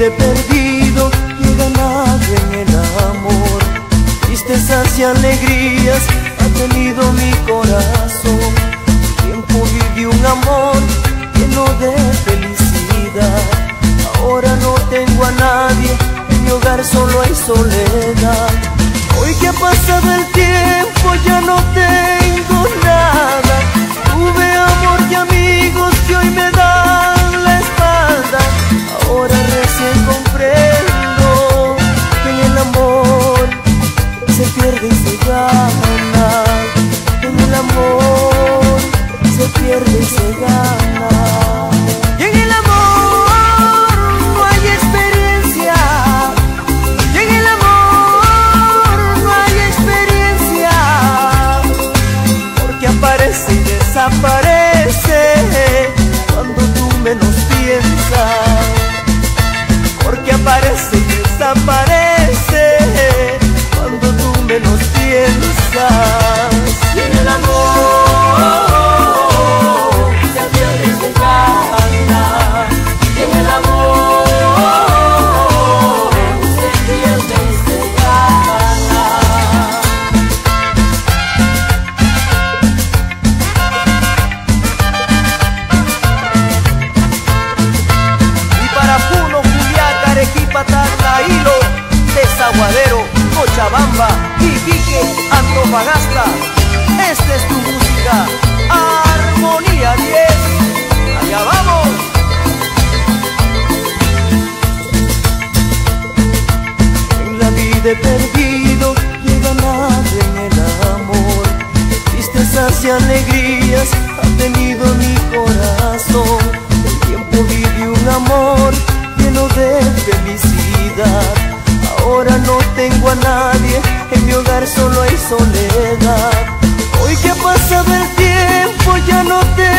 vida he perdido y he ganado en el amor. Tristezas y alegrías ha tenido mi corazón. Un tiempo viví un amor lleno de felicidad. Ahora no tengo a nadie, en mi hogar solo hay soledad. Hoy que ha pasado el tiempo ya no tengo nada. Tuve amor y amigos que hoy me dan la espalda. Ahora recién comprendo que en el amor se pierde y se gana. En el amor se pierde y se gana. Y en el amor no hay experiencia. Y en el amor no hay experiencia. Porque aparece y desaparece cuando tú menos piensas. Porque aparece y desaparece cuando tú menos piensas. Y en el amor se pierde y se gana. Y en el amor se pierde y se gana. Y para Puno, Juliaca, Arequipa, Tacna, Hilo, Desaguadero, Cochabamba, Iquique, Antofagasta, esta es tu música, Armonía 10, allá vamos. En la vida he perdido y he ganado en el amor. Tristezas y alegrías ha tenido mi corazón. El tiempo viví un amor lleno de felicidad. Ahora no tengo a nadie, en mi hogar solo hay soledad. Hoy que ha pasado el tiempo ya no te